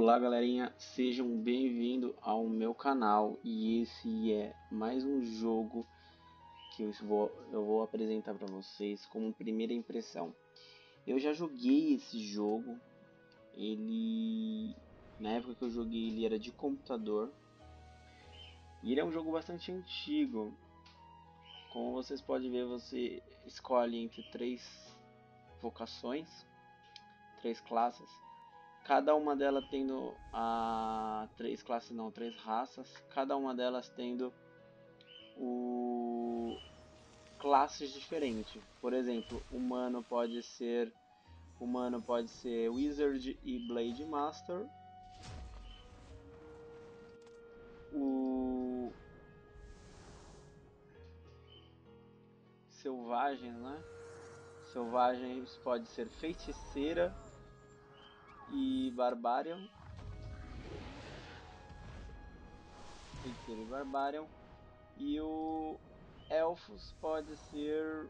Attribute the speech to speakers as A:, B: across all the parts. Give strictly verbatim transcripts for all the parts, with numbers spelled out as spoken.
A: Olá galerinha, sejam bem-vindos ao meu canal e esse é mais um jogo que eu vou, eu vou apresentar para vocês como primeira impressão. Eu já joguei esse jogo, ele na época que eu joguei ele era de computador e ele é um jogo bastante antigo. Como vocês podem ver, você escolhe entre três vocações, três classes. Cada uma delas tendo a três classes, não, três raças. Cada uma delas tendo o classes diferentes. Por exemplo, humano pode ser humano pode ser Wizard e Blade Master. O selvagens, né? Selvagens pode ser feiticeira e Barbarian. Feiticeiro e Barbarian. E o Elfos pode ser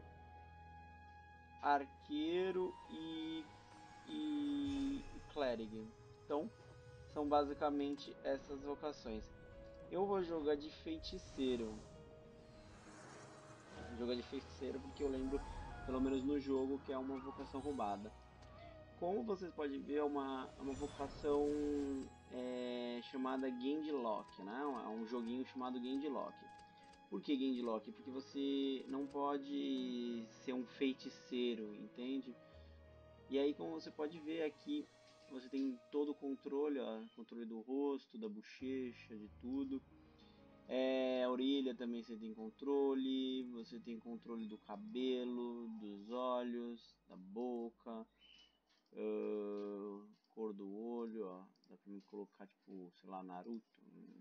A: arqueiro e, e, e clérigo. Então, são basicamente essas vocações. Eu vou jogar de feiticeiro. Vou jogar de feiticeiro porque eu lembro, pelo menos no jogo, que é uma vocação roubada. Como vocês podem ver, é uma, uma vocação é, chamada Genlock, né? É um joguinho chamado Genlock. Por que Genlock? Porque você não pode ser um feiticeiro, entende? E aí, como você pode ver aqui, você tem todo o controle, ó, controle do rosto, da bochecha, de tudo. É, a orelha também você tem controle, você tem controle do cabelo, dos olhos, da boca. Uh, cor do olho, ó. Dá pra me colocar tipo, sei lá, Naruto.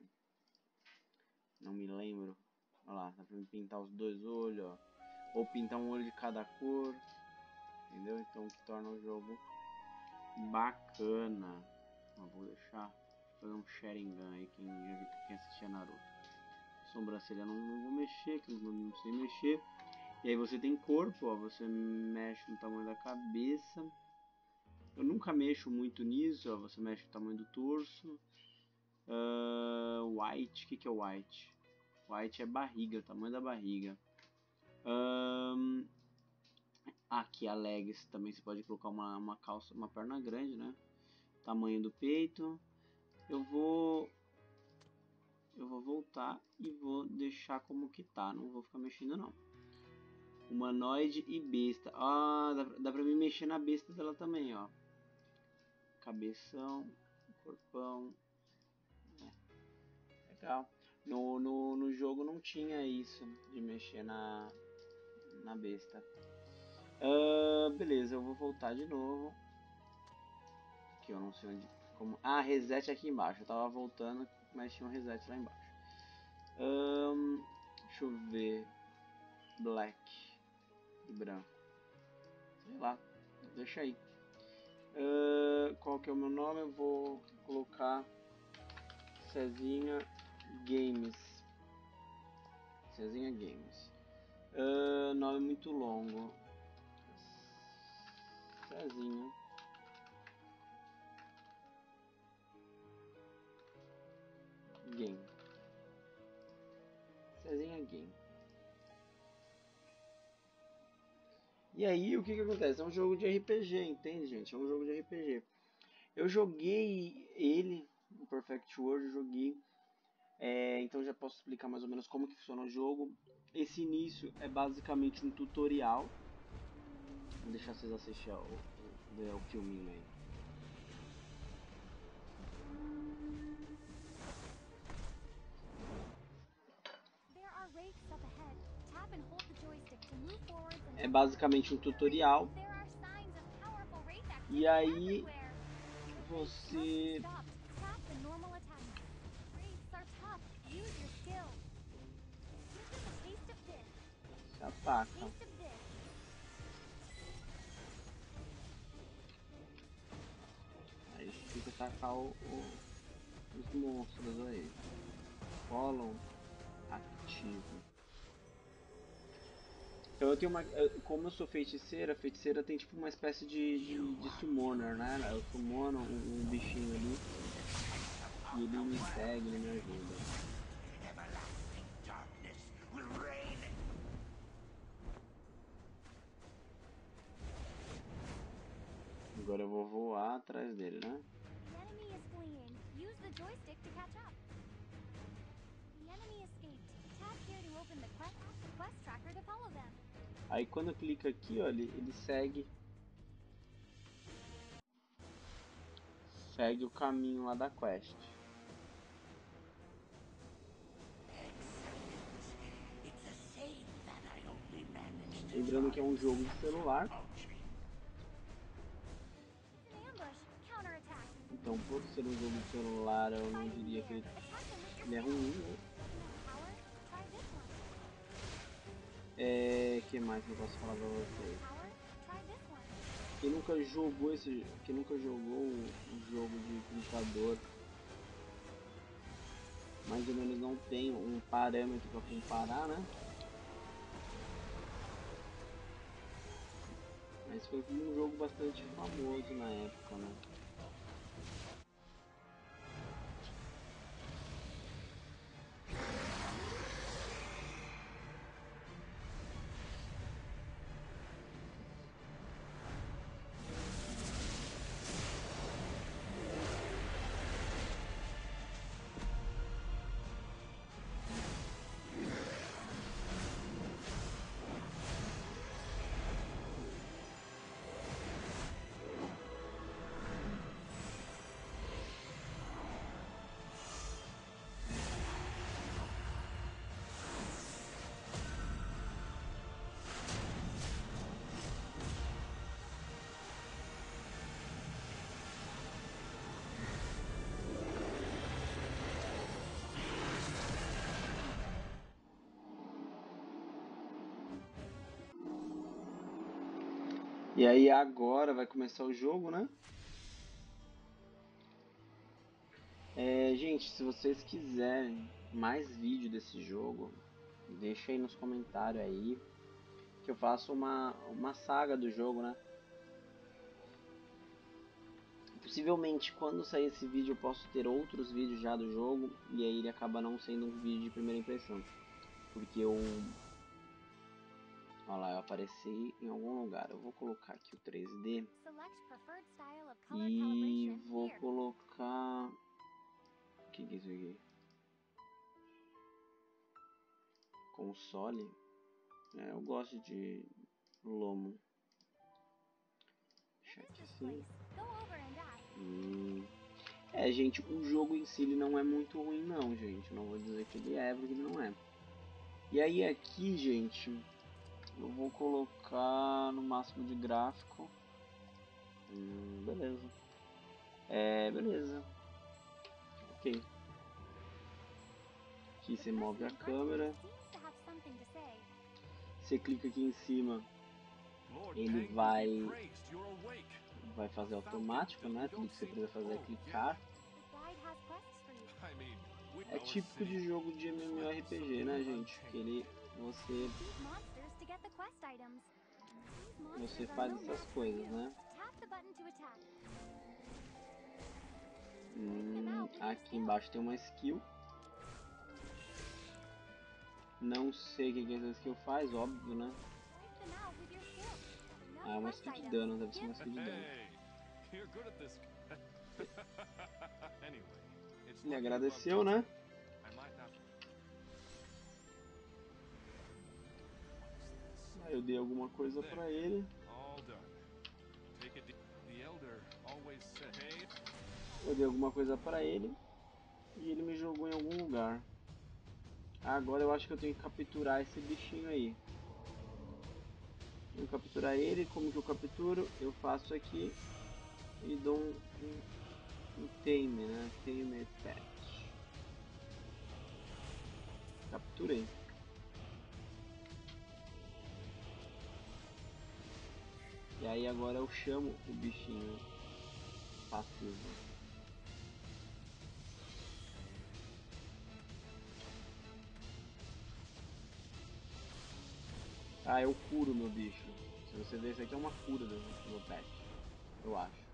A: Não me lembro. Olha lá, dá pra me pintar os dois olhos, ó. Ou pintar um olho de cada cor. Entendeu? Então que torna o jogo bacana. Eu vou deixar fazer um Sharingan aí quem, quem assistia Naruto. Sobrancelha não, não vou mexer, que eu não sei mexer. E aí você tem corpo, ó. Você mexe no tamanho da cabeça. Eu nunca mexo muito nisso, ó. Você mexe no tamanho do torso. Uh, white, o que, que é white? White é barriga, o tamanho da barriga. Um, aqui a legs também você pode colocar uma, uma calça, uma perna grande, né? Tamanho do peito. Eu vou, eu vou voltar e vou deixar como que tá. Não vou ficar mexendo não. Humanoide e besta. Ah, dá, dá pra me mexer na besta dela também, ó. Cabeção, corpão. É, legal. No, no, no jogo não tinha isso de mexer na, na besta. Uh, beleza, eu vou voltar de novo. Que eu não sei onde. Como... Ah, reset aqui embaixo. Eu tava voltando, mas tinha um reset lá embaixo. Um, deixa eu ver. Black e branco. Sei lá, deixa aí. Uh, qual que é o meu nome? Eu vou colocar Cezinha Games. Cezinha Games. Uh, nome muito longo. Cezinha. Game. Cezinha Game. E aí, o que que acontece? É um jogo de R P G, entende, gente? É um jogo de R P G. Eu joguei ele, no Perfect World, eu joguei. É, então já posso explicar mais ou menos como que funciona o jogo. Esse início é basicamente um tutorial. Vou deixar vocês assistirem ao, ao, ao filminho aí. É basicamente um tutorial. E aí você se ataca. Aí fica atacar o, o, os monstros aí. Follow ativo. Então eu tenho uma. Como eu sou feiticeira, a feiticeira tem tipo uma espécie de, de, de summoner, né? Eu summono um, um bichinho ali. atrás dele, né?
B: The enemy is fleeing. Use the joystick to catch up. The enemy escaped. Tap here to open the quest, quest tracker to follow them.
A: Aí quando clica aqui, ó, ele, ele segue segue o caminho lá da quest. Lembrando que é um jogo de celular. Então, por ser um jogo de celular, eu não diria que ele, ele é ruim, né? É, que mais eu posso falar pra vocês? Quem nunca jogou esse, quem nunca jogou um jogo de computador, mais ou menos não tem um parâmetro para comparar, né? Mas foi um jogo bastante famoso na época, né? E aí agora vai começar o jogo, né? É, gente, se vocês quiserem mais vídeo desse jogo, deixa aí nos comentários aí, que eu faço uma, uma saga do jogo, né? Possivelmente quando sair esse vídeo eu posso ter outros vídeos já do jogo, e aí ele acaba não sendo um vídeo de primeira impressão. Porque eu... Olha lá, eu apareci em algum lugar. Eu vou colocar aqui o três D e vou colocar... O que que é isso aqui? Console? É, eu gosto de Lomo. Deixa aqui assim. Hum. É, gente, o jogo em si ele não é muito ruim não, gente. Não vou dizer que ele é, porque ele não é. E aí aqui, gente, eu vou colocar no máximo de gráfico. Hum, beleza. É, beleza. Ok. Aqui você move a câmera. Você clica aqui em cima, ele vai vai fazer automático, né? Tudo que você precisa fazer é clicar. É típico de jogo de MMORPG, né, gente? Que ele você você faz essas coisas, né? Hum, aqui embaixo tem uma skill. Não sei o que essa skill faz, óbvio, né? Ah, é uma skill de dano, deve ser uma skill de dano. Ele agradeceu, né? Aí eu dei alguma coisa pra ele. Eu dei alguma coisa pra ele. E ele me jogou em algum lugar. Agora eu acho que eu tenho que capturar esse bichinho aí. Vou capturar ele. Como que eu capturo? Eu faço aqui e dou um, um, um tame, né? Tame pet. Capturei. E aí agora eu chamo o bichinho passivo. Ah, eu curo meu bicho. Se você ver, isso aqui é uma cura do meu pet, eu acho.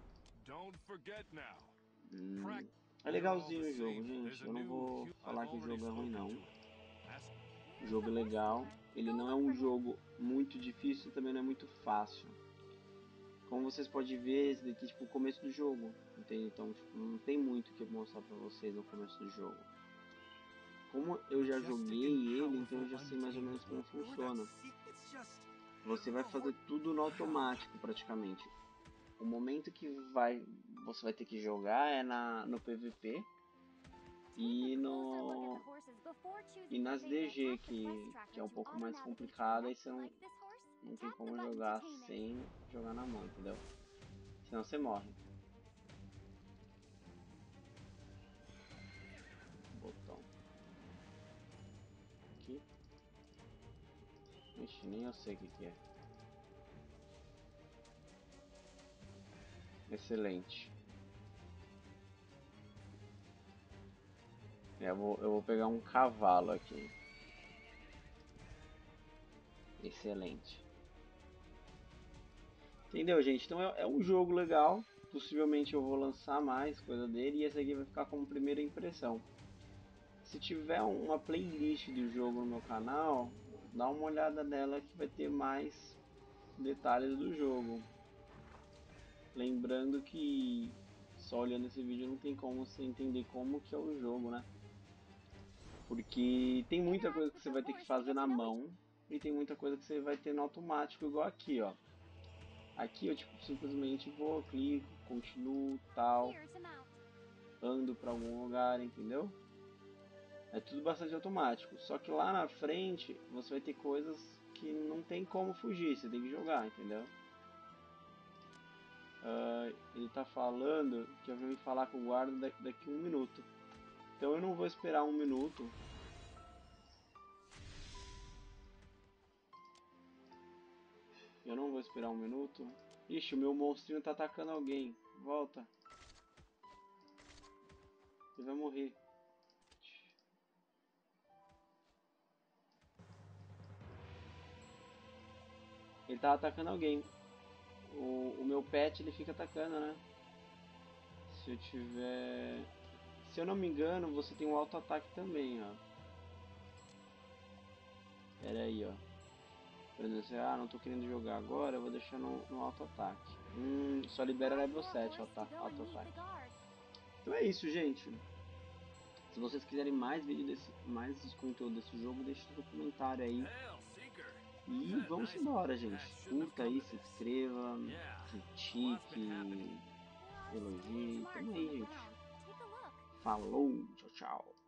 A: Hum, é legalzinho o jogo, gente. Eu não vou falar que o jogo é ruim, não. O jogo é legal. Ele não é um jogo muito difícil, também não é muito fácil. Como vocês podem ver, esse daqui é tipo o começo do jogo, entende? Então tipo, não tem muito o que mostrar pra vocês no começo do jogo. Como eu já joguei ele, então eu já sei mais ou menos como funciona. Você vai fazer tudo no automático praticamente. O momento que vai, você vai ter que jogar é na, no P V P e, no, e nas D G, que, que é um pouco mais complicada e você não, não tem como jogar sem jogar na mão, entendeu? Senão você morre. Botão. Aqui. Ixi, nem eu sei o que, que é. Excelente. Eu vou, eu vou pegar um cavalo aqui. Excelente. Entendeu, gente? Então é, é um jogo legal. Possivelmente eu vou lançar mais coisa dele e esse aqui vai ficar como primeira impressão. Se tiver uma playlist do jogo no meu canal, dá uma olhada nela que vai ter mais detalhes do jogo. Lembrando que só olhando esse vídeo não tem como você entender como que é o jogo, né? Porque tem muita coisa que você vai ter que fazer na mão e tem muita coisa que você vai ter no automático, igual aqui, ó. Aqui eu tipo simplesmente vou, clico, continuo, tal, ando para algum lugar, entendeu? É tudo bastante automático. Só que lá na frente você vai ter coisas que não tem como fugir, você tem que jogar, entendeu? Uh, ele tá falando que eu vou falar com o guarda daqui a um minuto. Então eu não vou esperar um minuto. Eu não vou esperar um minuto. Ixi, o meu monstrinho tá atacando alguém. Volta. Ele vai morrer. Ele tá atacando alguém. O, o meu pet ele fica atacando, né? Se eu tiver... Se eu não me engano, você tem um auto-ataque também, ó. Pera aí, ó. Por exemplo, ah, não tô querendo jogar agora, eu vou deixar no, no auto-ataque. Hum, só libera level sete, auto-ataque. Então é isso, gente. Se vocês quiserem mais vídeo desse, mais conteúdo desse jogo, deixe no comentário aí. E vamos embora, gente. Curta aí, se inscreva, critique, elogie. Tamo aí, gente. Falou, tchau, tchau.